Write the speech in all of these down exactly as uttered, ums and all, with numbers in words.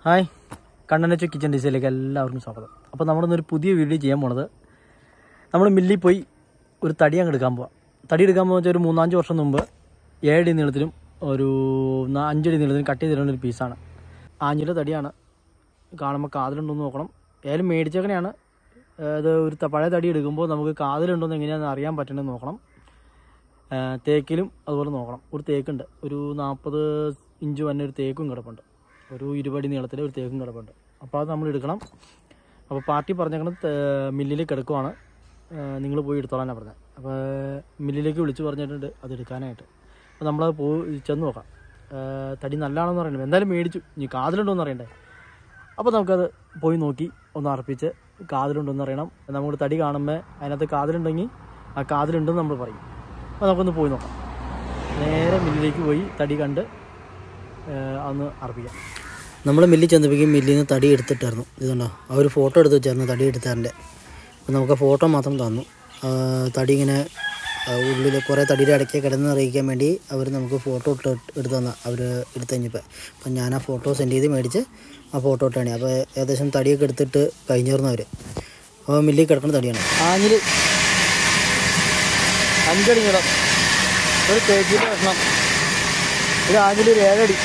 Hi, കണ്ണനച്ചു kitchen ഡിസൈനിലേക്ക് എല്ലാവർക്കും സ്വാഗതം. അപ്പോൾ നമ്മളിന്നൊരു പുതിയ വീഡിയോ ചെയ്യാൻ പോണത്, നമ്മൾ മില്ലിൽ പോയി ഒരു തടി അങ്ങ് എടുക്കാൻ പോവാം. തടി എടുക്കാൻ പോകുന്ന വെച്ചാൽ ഒരു മൂന്നാഞ്ച് വർഷം മുമ്പ് ഏഴടി നീളത്തിലും ഒരു അഞ്ചടി നീളത്തിലും കട്ട് ചെയ്തിട്ടുള്ള ഒരു പീസാണ്. ആഞ്ഞിലെ തടിയാണ്. കാണുമ്പോൾ കാതിലുണ്ടോയെന്ന് നോക്കണം. ഏതായാലും മേടിച്ചേക്കനെയാണ്. അത് ഒരു പഴയ തടി എടുക്കുമ്പോൾ നമുക്ക് കാതിലുണ്ടോയെന്ന് എങ്ങനെയാണെന്ന് അറിയാൻ പറ്റണമെന്ന് നോക്കണം. തേക്കിലും അതുപോലെ നോക്കണം. ഒരു തേക്കുണ്ട്, ഒരു നാൽപ്പത് ഇഞ്ച് തന്നെ ഒരു തേക്കും കിടപ്പുണ്ട്. ഒരു ഇരുപടി നീളത്തിൽ ഒരു തേക്കും കിടപ്പുണ്ട്. അപ്പോൾ അത് നമ്മൾ എടുക്കണം. അപ്പോൾ പാർട്ടി പറഞ്ഞേക്കണം മില്ലിൽ കിടക്കുവാണ്, നിങ്ങൾ പോയി എടുത്തോളാനാണ് പറഞ്ഞത്. അപ്പോൾ മില്ലിലേക്ക് വിളിച്ച് പറഞ്ഞിട്ടുണ്ട് അത് എടുക്കാനായിട്ട്. അപ്പോൾ നമ്മളത് പോയി ചെന്ന് നോക്കാം. തടി നല്ലതാണെന്ന് പറയണ്ടേ, എന്തായാലും മേടിച്ചു. ഇനി കാതിലുണ്ടോയെന്ന് അറിയണ്ടേ. അപ്പോൾ നമുക്കത് പോയി നോക്കി ഒന്ന് അർപ്പിച്ച് കാതിലുണ്ടോയെന്ന് അറിയണം. നമ്മൾ തടി കാണുമ്പോൾ അതിനകത്ത് കാതിലുണ്ടെങ്കിൽ ആ കാതിലുണ്ടെന്ന് നമ്മൾ പറയും. അപ്പോൾ നമുക്കൊന്ന് പോയി നോക്കാം. നേരെ മില്ലിലേക്ക് പോയി തടി കണ്ട് അന്ന് അർപ്പിക്കാം. നമ്മൾ മില്ലിൽ ചെന്നപ്പോഴേക്കും മില്ലിൽ നിന്ന് തടി എടുത്തിട്ടായിരുന്നു. ഇതുണ്ടോ, ആ ഒരു ഫോട്ടോ എടുത്ത് വെച്ചായിരുന്നു തടി എടുത്തതിൻ്റെ. അപ്പോൾ നമുക്ക് ഫോട്ടോ മാത്രം തന്നു. തടി ഇങ്ങനെ ഉള്ളിൽ കുറേ തടിയുടെ ഇടയ്ക്ക് കിടന്ന് അറിയിക്കാൻ വേണ്ടി അവർ നമുക്ക് ഫോട്ടോ ഇട്ട് എടുത്ത് തന്ന അവർ എടുത്ത് കഴിഞ്ഞപ്പോൾ. അപ്പം ഞാൻ ആ ഫോട്ടോ സെൻഡ് ചെയ്ത് മേടിച്ച് ആ ഫോട്ടോ ഇട്ടാണ്. അപ്പോൾ ഏകദേശം തടിയൊക്കെ എടുത്തിട്ട് കഴിഞ്ഞിരുന്നു അവർ. അപ്പോൾ മില്ലിൽ കിടക്കുന്ന തടിയാണ്. ആഞ്ഞിൽ അഞ്ചടി നീളം, ഒരു തേക്കിൻ്റെ കഷ്ണം, ഒരു ആഞ്ഞിൽ ഒരു ഏഴടി,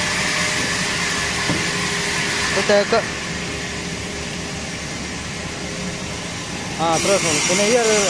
ഒരു തേക്ക്, ആ അത്ര കഷ്ണമുള്ളൂ. പിന്നെ ഈ അറിയാം,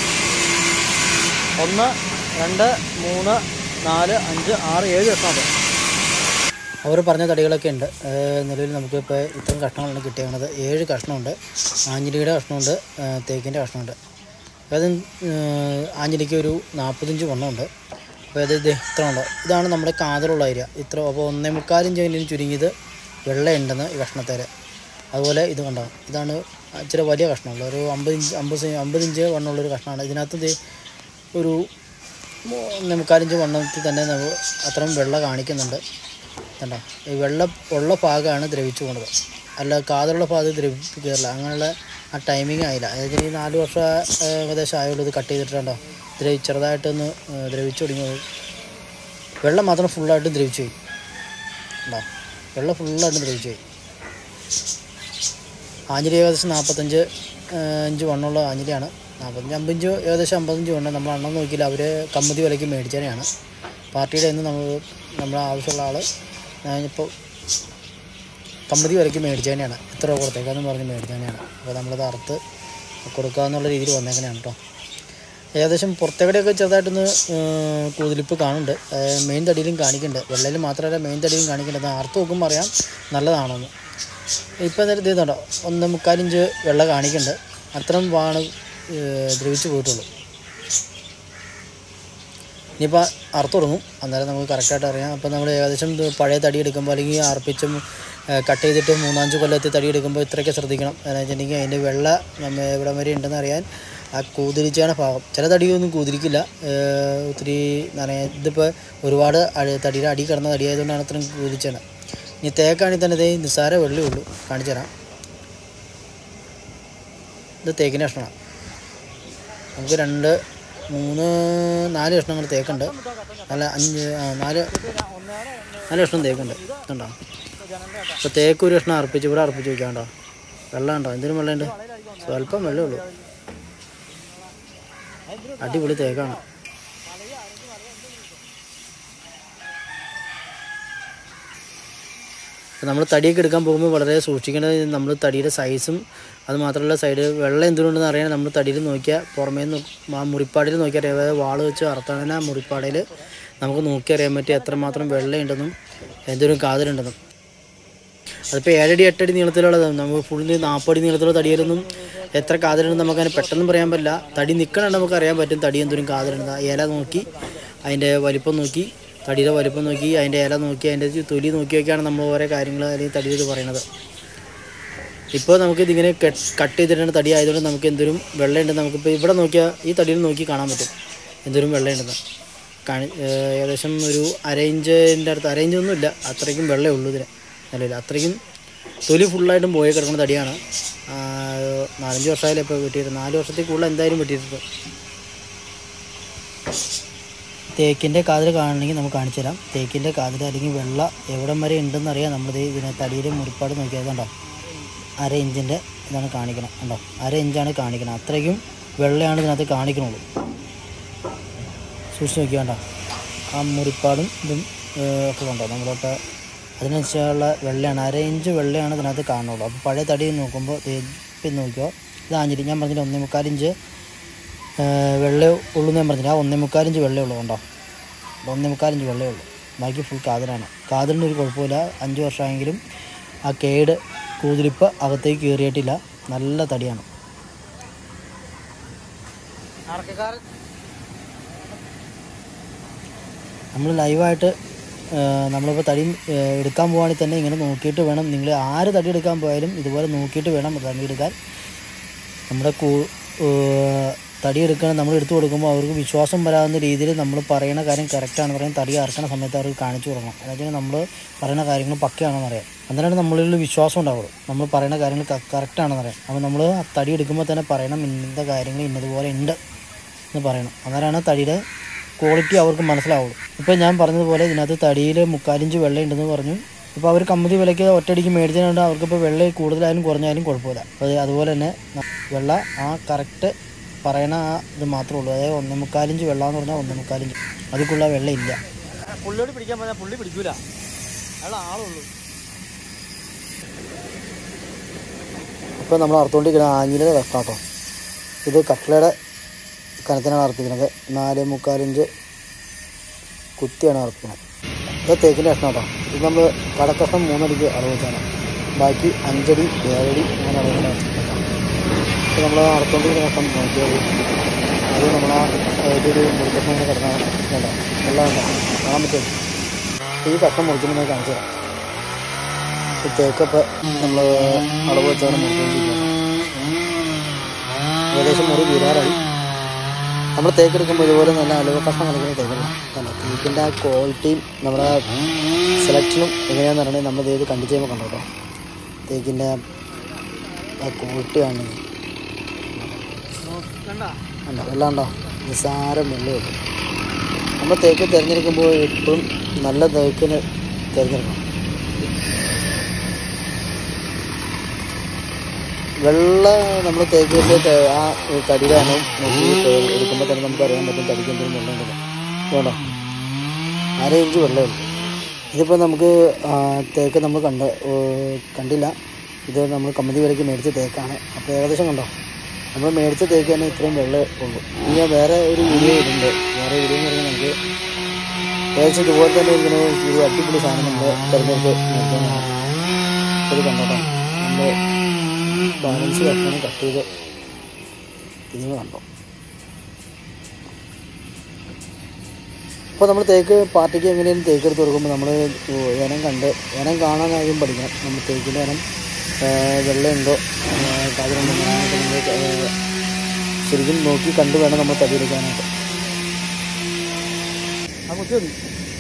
ഒന്ന് രണ്ട് മൂന്ന് നാല് അഞ്ച് ആറ് ഏഴ് കഷ്ണമുണ്ട്. അവർ പറഞ്ഞ തടികളൊക്കെ ഉണ്ട്. നിലവിൽ നമുക്കിപ്പോൾ ഇത്രയും കഷ്ണങ്ങളാണ് കിട്ടിയത്. ഏഴ് കഷ്ണമുണ്ട്. ആഞ്ഞിലിയുടെ കഷ്ണമുണ്ട്, തേക്കിൻ്റെ കഷ്ണമുണ്ട്. അത് ആഞ്ഞിലിക്ക് ഒരു നാൽപ്പത്തഞ്ച് വണ്ണമുണ്ട്. അപ്പോൾ അത് ഇത് ഇത്ര ഉണ്ടോ, ഇതാണ് നമ്മുടെ കാതലുള്ള ഏരിയ ഇത്ര. അപ്പോൾ ഒന്നേ മുക്കാലിഞ്ചെങ്കിലും ചുരുങ്ങിയത് വെള്ളയുണ്ടെന്ന് ഈ കഷ്ണത്തേൽ. അതുപോലെ ഇത് കണ്ടോ, ഇതാണ് ഇച്ചിരി വലിയ കഷ്ണമുള്ള ഒരു അമ്പത് ഇഞ്ച് അമ്പത് അമ്പത് ഇഞ്ച് വണ്ണമുള്ളൊരു കഷ്ണമാണ്. ഇതിനകത്ത് ഒരു ഒന്നേ മുക്കാലിഞ്ച് വണ്ണത്തിൽ തന്നെ നമുക്ക് അത്രയും വെള്ളം കാണിക്കുന്നുണ്ട്. കണ്ടോ, ഈ വെള്ളം ഉള്ള ഭാഗമാണ് ദ്രവിച്ചു പോകുന്നത്, അല്ല കാതലുള്ള ഭാഗത്ത് ദ്രവിപ്പിക്കാറില്ല. അങ്ങനെയുള്ള ആ ടൈമിങ് ആയില്ല. അതായത് ഈ നാല് വർഷം ഏകദേശം ആയുള്ളൂ ഇത് കട്ട് ചെയ്തിട്ടുണ്ടോ. ദ്രവി ചെറുതായിട്ടൊന്ന് ദ്രവിച്ചു തുടങ്ങിയത്. വെള്ളം മാത്രം ഫുള്ളായിട്ടും ദ്രവിച്ചു പോയി. ഉണ്ടോ, വെള്ളം ഫുള്ളായിട്ടും ദ്രവിച്ചു പോയി. ആഞ്ഞിലി ഏകദേശം നാൽപ്പത്തഞ്ച് ഇഞ്ച് വണ്ണമുള്ള ആഞ്ഞിലിയാണ്. നാൽപ്പത്തഞ്ച് അമ്പഞ്ച് ഏകദേശം അമ്പത്തഞ്ച് വണ്ണം. നമ്മൾ എണ്ണം നോക്കിയില്ല, അവർ കമ്മതി വിലയ്ക്ക് മേടിച്ചതിനെയാണ്. പാർട്ടിയുടെ നിന്ന് നമ്മൾ നമ്മുടെ ആവശ്യമുള്ള ആൾ ഞാനിപ്പോൾ കമ്മതി വിലയ്ക്ക് മേടിച്ചതിനെയാണ്. എത്ര രൂപ കൊടുത്തേക്കാന്ന് പറഞ്ഞ് മേടിച്ചതിനെയാണ്. അപ്പോൾ നമ്മളത് അറുത്ത് കൊടുക്കാമെന്നുള്ള രീതിയിൽ വന്നേക്കനെയാണ് കേട്ടോ. ഏകദേശം പുറത്തേക്കടെയൊക്കെ ചെറുതായിട്ടൊന്ന് കൂതിലിപ്പ് കാണുന്നുണ്ട്. മെയിൻ തടിയിലും കാണിക്കുന്നുണ്ട്. വെള്ളയിൽ മാത്രമല്ല മെയിൻ തടിയിലും കാണിക്കുന്നുണ്ട്. അത് അറുത്ത് നോക്കുമ്പോൾ അറിയാം നല്ലതാണോന്ന്. ഇപ്പം എന്തായാലും ഇത് ചെയ്തോണ്ടോ, ഒന്ന് മുക്കാലിഞ്ച് വെള്ളം കാണിക്കുന്നുണ്ട്. അത്രയും വാണ് ദ്രവിച്ച് പോയിട്ടുള്ളൂ. ഇനിയിപ്പോൾ അറുത്ത് തുടങ്ങും, അന്നേരം നമുക്ക് കറക്റ്റായിട്ട് അറിയാം. അപ്പോൾ നമ്മൾ ഏകദേശം പഴയ തടി എടുക്കുമ്പോൾ അല്ലെങ്കിൽ അർപ്പിച്ചും കട്ട് ചെയ്തിട്ട് മൂന്നാഞ്ച് കൊല്ലത്തിൽ തടി എടുക്കുമ്പോൾ ഇത്രയൊക്കെ ശ്രദ്ധിക്കണം. എന്ന് വെച്ചിട്ടുണ്ടെങ്കിൽ അതിൻ്റെ വെള്ള നമ്മൾ എവിടെ വരെ ഉണ്ടെന്ന് അറിയാൻ ആ കൂതിരിച്ചാണ് ഭാഗം. ചില തടിയൊന്നും കൂതിരിക്കില്ല, ഒത്തിരി നിറയെ. ഇതിപ്പോൾ ഒരുപാട് തടിയുടെ അടി കിടന്ന തടിയായതുകൊണ്ടാണ് ഇത്രയും കൂതിരിച്ചാണ്. ഇനി തേക്കാണെങ്കിൽ തന്നെ ഇതേ നിസ്സാര വെള്ളേ ഉള്ളൂ. കാണിച്ചു തരാം. ഇത് തേക്കിൻ്റെ കഷ്ണമാണ്. നമുക്ക് രണ്ട് മൂന്ന് നാല് കഷ്ണങ്ങൾ തേക്കുണ്ട്. നല്ല അഞ്ച് നാല് നാല് കഷ്ണം തേക്കുണ്ട്. ഇതുണ്ടോ, ഇപ്പോൾ തേക്ക് ഒരു കഷ്ണം അർപ്പിച്ച് ഇവിടെ അർപ്പിച്ച് വയ്ക്കാണ്ടോ. വെള്ളം ഉണ്ടോ, എന്തിനും വെള്ളമുണ്ട്, സ്വല്പം വെള്ളമേ ഉള്ളൂ. അടിപൊളി തേക്കാണ്. അപ്പോൾ നമ്മൾ തടിയൊക്കെ എടുക്കാൻ പോകുമ്പോൾ വളരെ സൂക്ഷിക്കേണ്ടത് നമ്മൾ തടിയുടെ സൈസും അത് മാത്രമല്ല സൈഡ് വെള്ളം എന്തുകൊണ്ടെന്ന് അറിയാൻ നമ്മൾ തടിയിൽ നോക്കിയാൽ പുറമേ ആ മുറിപ്പാടിൽ നോക്കിയാൽ അറിയാം. അതായത് വാള് വെച്ച് അറുത്താൽ ആ മുറിപ്പാടിൽ നമുക്ക് നോക്കി അറിയാൻ പറ്റും എത്രമാത്രം വെള്ളമുണ്ടെന്നും എന്തെങ്കിലും കാതിലുണ്ടെന്നും. അതിപ്പോൾ ഏഴടി എട്ടടി നീളത്തിലുള്ളത് നമുക്ക് ഫുള്ള് നാൽപ്പടി നീളത്തിലുള്ള തടിയിലൊന്നും എത്ര കാതിലുണ്ടെന്ന് നമുക്കതിന് പെട്ടെന്ന് പറയാൻ പറ്റില്ല. തടി നിൽക്കണ നമുക്ക് അറിയാൻ പറ്റും തടി എന്തോരം കാതിലുണ്ട്. ഇല നോക്കി അതിൻ്റെ വലിപ്പം നോക്കി തടിയുടെ വലിപ്പം നോക്കി അതിൻ്റെ ഇല നോക്കി അതിൻ്റെ തൊലി നോക്കിയൊക്കെയാണ് നമ്മൾ ഓരോ കാര്യങ്ങൾ അല്ലെങ്കിൽ തടി ഇത് പറയണത്. ഇപ്പോൾ നമുക്കിതിങ്ങനെ കട്ട് ചെയ്തിട്ടാണ് തടി ആയതുകൊണ്ട് നമുക്ക് എന്തോരം വെള്ളമുണ്ടെന്ന് നമുക്കിപ്പോൾ ഇവിടെ നോക്കിയാൽ ഈ തടിയിൽ നോക്കി കാണാൻ പറ്റും എന്തോരം വെള്ളമുണ്ടെന്ന്. കാണി ഏകദേശം ഒരു അര ഇഞ്ചിൻ്റെ അടുത്ത്, അര ഇഞ്ചൊന്നും ഇല്ല, അത്രയ്ക്കും വെള്ളമേ ഉള്ളൂ ഇതിന് നിലവിൽ. അത്രയ്ക്കും തൊലി ഫുള്ളായിട്ടും പോയി കിടക്കുന്ന തടിയാണ്. നാലഞ്ച് വർഷമായാലും ഇപ്പോൾ വെട്ടിയിട്ട് നാല് വർഷത്തിൽ കൂടുതൽ എന്തായാലും വെട്ടിയിട്ടുണ്ട്. തേക്കിൻ്റെ കാതിൽ കാണണമെങ്കിൽ നമുക്ക് കാണിച്ചു തരാം. തേക്കിൻ്റെ കാതിൽ അല്ലെങ്കിൽ വെള്ള എവിടം വരെ ഉണ്ടെന്ന് അറിയാം. നമ്മളിത് ഇതിനെ തടിയുടെ മുറിപ്പാട് നോക്കിയാൽ കണ്ടോ, അര ഇഞ്ചിൻ്റെ ഇതാണ് കാണിക്കണം കണ്ടോ, അര ഇഞ്ചാണ് കാണിക്കണം. അത്രയ്ക്കും വെള്ളയാണ് ഇതിനകത്ത് കാണിക്കണുള്ളൂ. സൂക്ഷിച്ച് നോക്കിയാൽ കണ്ടോ, ആ മുറിപ്പാടും ഇതും ഒക്കെ കണ്ടോ, നമ്മളിപ്പോൾ അതിനനുസരിച്ചുള്ള വെള്ളയാണ്, അര ഇഞ്ച് വെള്ളയാണ് ഇതിനകത്ത് കാണുള്ളൂ. അപ്പോൾ പഴയ തടി നോക്കുമ്പോൾ ഇപ്പം നോക്കിയോ, ഇത് ആഞ്ഞിരി ഞാൻ പറഞ്ഞില്ല ഒന്നേ മുക്കാലിഞ്ച് വെള്ള ഉള്ളൂ എന്ന് ഞാൻ പറഞ്ഞില്ല, ആ ഒന്നേ മുക്കാലിഞ്ച് വെള്ളേ ഉള്ളൂ കണ്ടോ, ഒന്നേ മുക്കാലിഞ്ച് വെള്ളേ ഉള്ളൂ. ബാക്കി ഫുൾ കാതിലാണ്. കാതിലിന് ഒരു കുഴപ്പമില്ല. അഞ്ച് വർഷമായെങ്കിലും ആ കേട് കൂതിലിപ്പ് അകത്തേക്ക് കയറിയിട്ടില്ല. നല്ല തടിയാണ്. നമ്മൾ ലൈവായിട്ട് നമ്മളിപ്പോൾ തടി എടുക്കാൻ പോവുകയാണെങ്കിൽ തന്നെ ഇങ്ങനെ നോക്കിയിട്ട് വേണം. നിങ്ങൾ ആര് തടി എടുക്കാൻ പോയാലും ഇതുപോലെ നോക്കിയിട്ട് വേണം തടി എടുക്കാൻ. നമ്മുടെ കൂ തടി എടുക്കണം നമ്മൾ എടുത്തു കൊടുക്കുമ്പോൾ അവർക്ക് വിശ്വാസം വരാവുന്ന രീതിയിൽ നമ്മൾ പറയുന്ന കാര്യം കറക്റ്റാണെന്ന് പറയാൻ തടി അറക്കുന്ന സമയത്ത് അവർക്ക് കാണിച്ചു കൊടുക്കണം. അതായത് നമ്മൾ പറയുന്ന കാര്യങ്ങൾ പക്കയാണെന്ന് അറിയാം. അന്നേരമാണ് നമ്മളിൽ വിശ്വാസം ഉണ്ടാവുള്ളൂ. നമ്മൾ പറയുന്ന കാര്യങ്ങൾ കറക്റ്റാണെന്ന് അറിയാം. അപ്പോൾ നമ്മൾ തടി എടുക്കുമ്പോൾ തന്നെ പറയണം ഇന്നത്തെ കാര്യങ്ങൾ ഇന്നതുപോലെ ഉണ്ട് എന്ന് പറയണം. അന്നേരമാണ് തടിയുടെ ക്വാളിറ്റി അവർക്ക് മനസ്സിലാവുള്ളൂ. ഇപ്പോൾ ഞാൻ പറഞ്ഞതുപോലെ ഇതിനകത്ത് തടിയിൽ മുക്കാലിഞ്ച് വെള്ളം ഉണ്ടെന്ന് പറഞ്ഞു. ഇപ്പോൾ അവർ കമ്പനി വിലയ്ക്ക് ഒറ്റയടിക്ക് മേടിച്ചതുകൊണ്ട് അവർക്കിപ്പോൾ വെള്ളം കൂടുതലായാലും കുറഞ്ഞാലും കുഴപ്പമില്ല. അപ്പോൾ അതുപോലെ തന്നെ വെള്ള ആ കറക്റ്റ് പറയണ ആ ഇത് മാത്രമേ ഉള്ളൂ. അതായത് ഒന്നേ മുക്കാലിഞ്ച് വെള്ളം എന്ന് പറഞ്ഞാൽ ഒന്നേ മുക്കാലിഞ്ച്, അതിക്കുള്ള വെള്ളം ഇല്ല. പുള്ളിയോട് പിടിക്കാൻ പറഞ്ഞാൽ പുള്ളി പിടിക്കൂല, അയാൾ ആളുള്ളൂ. ഇപ്പോൾ നമ്മൾ അറുത്തുകൊണ്ടിരിക്കുന്ന ആഞ്ഞിലിയുടെ കഷ്ടാട്ടോ. ഇത് കട്ട്ലയുടെ കനത്തിനാണ് അറുപ്പിക്കുന്നത്. നാല് മുക്കാലിഞ്ച് കുത്തിയാണ് അറുപ്പിക്കുന്നത്. ഇത് തേക്കിൻ്റെ കഷ്ണം കേട്ടോ. ഇത് നമ്മൾ കടക്കഷ്ണം മൂന്നടിക്ക് അളവ് വെച്ചാണ്, ബാക്കി അഞ്ചടി ഏഴടി അങ്ങനെ അളവിലാണ് അറുപ്പിക്കുന്നത്. അപ്പോൾ നമ്മൾ അറുത്തുകൊണ്ടിരിക്കുന്ന കഷ്ണം നോക്കിയാൽ അത് നമ്മൾ ആ ഇതൊരു മുറിക്കഷ്ണം ഇങ്ങനെ കിടന്നാണ് കേട്ടോ, എല്ലാം കാണാൻ പറ്റും. ഈ കഷ്ണം മുറിക്കുമ്പോൾ കാണിച്ചു തരാം. ഈ തേക്കൊക്കെ നമ്മൾ അളവ് വെച്ചാണ് മുറിക്കൊണ്ടിരിക്കുന്നത്. ഏകദേശം മുറി വീരാറായി. നമ്മൾ തേക്കെടുക്കുമ്പോൾ ഇതുപോലെ നല്ല അലുവ കഷ്ണം കളിക്കുന്ന തേക്കണം. കണ്ടോ, തേക്കിൻ്റെ ആ ക്വാളിറ്റിയും നമ്മുടെ സെലക്ഷനും എങ്ങനെയാണെന്ന് പറഞ്ഞാൽ നമ്മൾ ഇത് കണ്ടു ചെയ്യുമ്പോൾ കണ്ടോ കേട്ടോ, തേക്കിൻ്റെ ആ ക്വാളിറ്റി ആണ്. കണ്ടോ എല്ലാം ഉണ്ടോ, നിസ്സാരം വെള്ളം കിട്ടും. നമ്മൾ തേക്ക് തിരഞ്ഞെടുക്കുമ്പോൾ എപ്പോഴും നല്ല തേക്കിന് തിരഞ്ഞെടുക്കണം. വെള്ള നമ്മൾ തേക്കിൻ്റെ ആ തടിയിലാണ് നോക്കി എടുക്കുമ്പോൾ തന്നെ നമുക്ക് അറിയാൻ പറ്റും തടിക്ക് എന്തെങ്കിലും വെള്ളം ഉണ്ടല്ലോ. വേണ്ടോ, അര ഇഞ്ച് വെള്ളമുള്ളൂ. ഇതിപ്പോൾ നമുക്ക് തേക്ക് നമ്മൾ കണ്ട കണ്ടില്ല. ഇത് നമ്മൾ കമ്പനി വിലയ്ക്ക് മേടിച്ച തേക്കാണ്. അപ്പോൾ ഏകദേശം കണ്ടോ, നമ്മൾ മേടിച്ച തേക്ക് തന്നെ ഇത്രയും വെള്ളം ഉള്ളൂ. ഇനി വേറെ ഒരു വീഡിയോ ഇടുന്നുണ്ട്. വേറെ വീഡിയോ എന്ന് പറഞ്ഞാൽ നമുക്ക് ഏകദേശം ഇതുപോലെ തന്നെ ഇങ്ങനെ ഒരു അടിപൊളി സാധനം നമ്മൾ തിരഞ്ഞെടുത്ത് മേടിക്കാനാണ്. ഇത് കണ്ടോട്ടോ, നമ്മൾ ബാലൻസ് കഷ്ണം കട്ട് ചെയ്ത് ഇതിന് കണ്ടോ. അപ്പോൾ നമ്മൾ തേക്ക് പാർട്ടിക്ക് എങ്ങനെയും തേക്ക് എടുത്ത് കൊടുക്കുമ്പോൾ നമ്മൾ ഇനം കണ്ട് ഇനം കാണാനായും പഠിക്കണം. നമ്മൾ തേക്കിൻ്റെ ഇനം വെള്ളമുണ്ടോ കാതിലുണ്ടോ അങ്ങനെയൊക്കെ നമ്മൾ ശരിക്കും നോക്കി കണ്ടു വേണം നമ്മൾ തടി എടുക്കാനായിട്ട്. ആ കുത്തി മതി.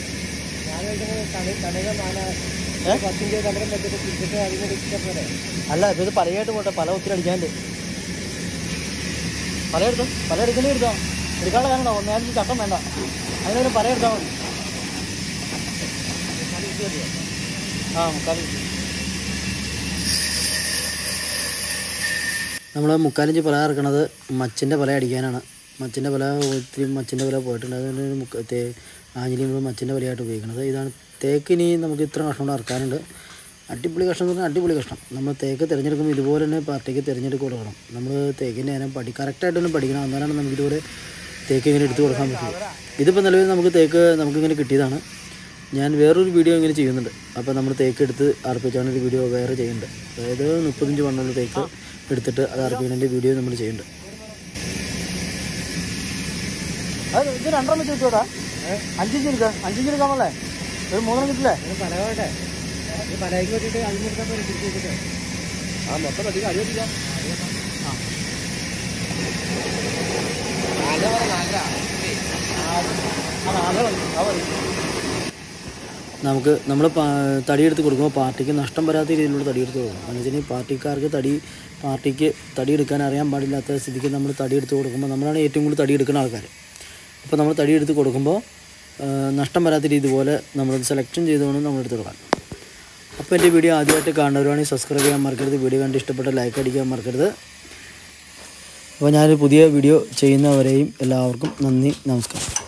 അല്ല ഇപ്പം ഇത് പലയായിട്ട് പോട്ടെ, പല ഒത്തിരി അടിക്കാനുണ്ട്. പല എടുത്തോ, പല എടുക്കേണ്ടി എടുത്തോ, എടുക്കാനുള്ള കാരണം ഒന്നേരം ചട്ടം വേണ്ട, അതിനൊരു പല എടുത്താൽ മതി. ആ മുക്കാലിഞ്ച് നമ്മൾ മുക്കാലിഞ്ച് പല ഇറക്കണത് മച്ചിൻ്റെ പല അടിക്കാനാണ്. മച്ചിൻ്റെ പല ഒത്തിരി മച്ചിൻ്റെ പല പോയിട്ടുണ്ട്. അതുകൊണ്ട് മുക്ക തേ ആഞ്ഞിലി നമ്മൾ മച്ചിൻ്റെ പലയായിട്ട് ഉപയോഗിക്കുന്നത്. ഇതാണ് തേക്കിനി നമുക്ക് ഇത്ര കഷ്ണം കൊണ്ട് ഇറക്കാനുണ്ട്. അടിപൊളി കഷ്ണം എന്ന് പറഞ്ഞാൽ അടിപൊളി കഷ്ണം. നമ്മൾ തേക്ക് തിരഞ്ഞെടുക്കുമ്പോൾ ഇതുപോലെ തന്നെ പാർട്ടിക്ക് തിരഞ്ഞെടുത്ത് കൊടുക്കണം. നമ്മൾ തേക്കിൻ്റെ നേരം പഠി കറക്റ്റായിട്ട് തന്നെ പഠിക്കണം. എന്നാലാണ് നമുക്കിതുപോലെ തേക്ക് ഇങ്ങനെ എടുത്ത് കൊടുക്കാൻ പറ്റുള്ളൂ. ഇതിപ്പോൾ നിലവിൽ നമുക്ക് തേക്ക് നമുക്കിങ്ങനെ കിട്ടിയതാണ്. ഞാൻ വേറൊരു വീഡിയോ ഇങ്ങനെ ചെയ്യുന്നുണ്ട്. അപ്പോൾ നമ്മൾ തേക്ക് എടുത്ത് അർപ്പിച്ചാണ് ഒരു വീഡിയോ വേറെ ചെയ്യുന്നുണ്ട്. അതായത് മുപ്പത്തഞ്ച് വണ്ണമുള്ള തേക്ക് എടുത്തിട്ട് അത് അർപ്പിക്കുന്നതിൻ്റെ വീഡിയോ നമ്മൾ ചെയ്യുന്നുണ്ട്. അത് ഇത് രണ്ടര മിനിറ്റ് വെച്ചോടാ, അഞ്ചിഞ്ച് എടുക്കാം, അഞ്ചിഞ്ച് എടുക്കാമല്ലേ, ഒരു മൂന്നെണ്ണം കിട്ടില്ലേ പലകട്ടെ പലകയ്ക്ക് വെച്ചിട്ട് അഞ്ചെടുക്കാൻ തിരിച്ചു ആ മൊത്തം അധികം അടി വെച്ചിക്കാം. നമുക്ക് നമ്മൾ തടിയെടുത്ത് കൊടുക്കുമ്പോൾ പാർട്ടിക്ക് നഷ്ടം വരാത്ത രീതിയിലുള്ള തടിയെടുത്ത് കൊടുക്കണം. എന്ന് വെച്ചിട്ടുണ്ടെങ്കിൽ പാർട്ടിക്കാർക്ക് തടി പാർട്ടിക്ക് തടിയെടുക്കാൻ അറിയാൻ പാടില്ലാത്ത സ്ഥിതിക്ക് നമ്മൾ തടിയെടുത്ത് കൊടുക്കുമ്പോൾ നമ്മളാണ് ഏറ്റവും കൂടുതൽ തടിയെടുക്കുന്ന ആൾക്കാർ. അപ്പോൾ നമ്മൾ തടിയെടുത്ത് കൊടുക്കുമ്പോൾ നഷ്ടം വരാത്ത രീതി ഇതുപോലെ നമ്മളത് സെലക്ഷൻ ചെയ്തുകൊണ്ട് നമ്മൾ എടുത്ത് കൊടുക്കാം. അപ്പോൾ എൻ്റെ വീഡിയോ ആദ്യമായിട്ട് കാണുന്നവരാണെങ്കിൽ സബ്സ്ക്രൈബ് ചെയ്യാൻ മറക്കരുത്. വീഡിയോ കണ്ട് ഇഷ്ടപ്പെട്ട ലൈക്ക് അടിക്കാൻ മറക്കരുത്. അപ്പോൾ ഞാനൊരു പുതിയ വീഡിയോ ചെയ്യുന്നവരെയും എല്ലാവർക്കും നന്ദി, നമസ്കാരം.